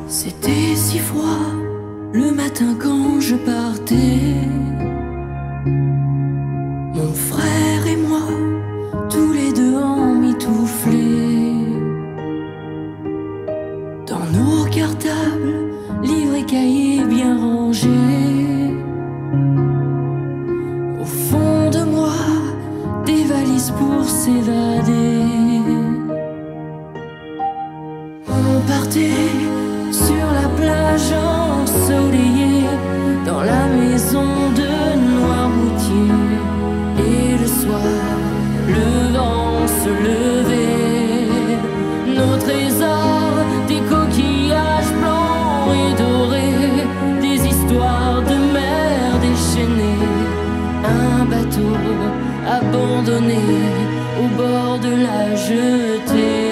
C'était si froid le matin quand je partais. Mon frère et moi, tous les deux emmitouflés dans nos cartables, livres et cahiers bien rangés. Au fond de moi, des valises pour s'évader. On partait sur la plage ensoleillée, dans la maison de Noirmoutier. Et le soir, le vent se levait, nos trésors, des coquillages blancs et dorés, des histoires de mer déchaînées, un bateau abandonné au bord de la jetée.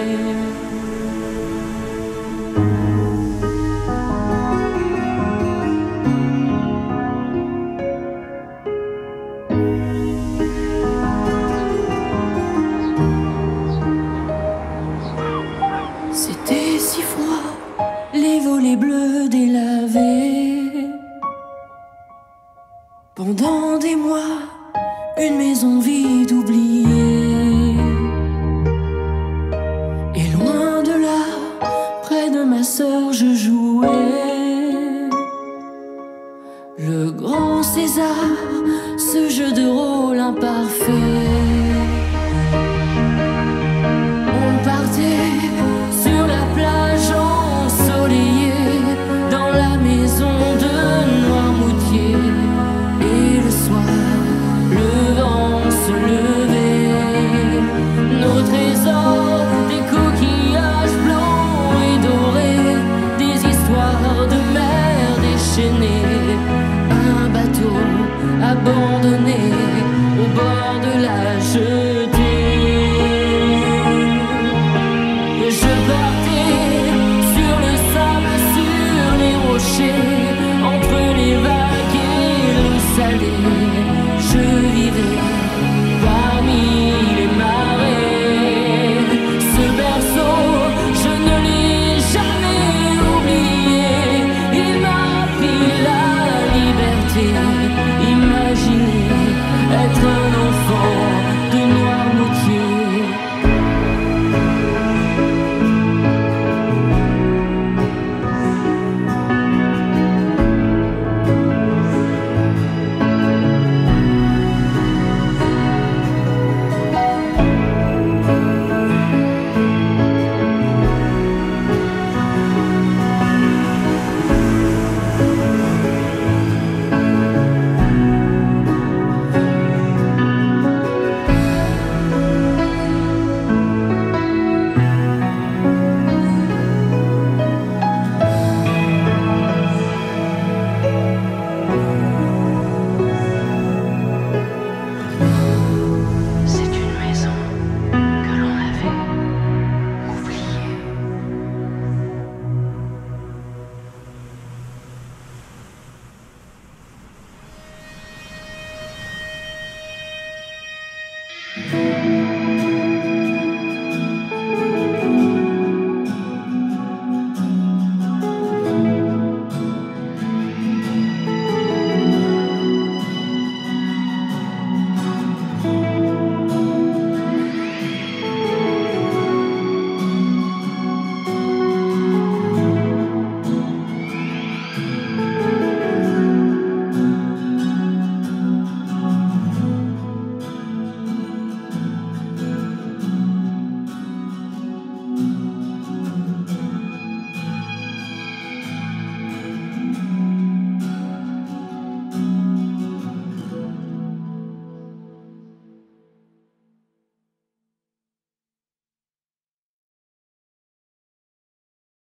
C'était si froid, les volets bleus délavés. Pendant des mois, une maison vide oubliée. Et loin de là, près de ma sœur, je jouais le grand César, ce jeu de rôle imparfait. On partait sur la plage ensoleillée, dans la maison de Noirmoutier. Et le soir, le vent se levait, nos trésors, des coquillages blancs et dorés, des histoires de mer déchaînées, un bateau abandonné au bord de la jetée. Je partais sur le sable, sur les rochers,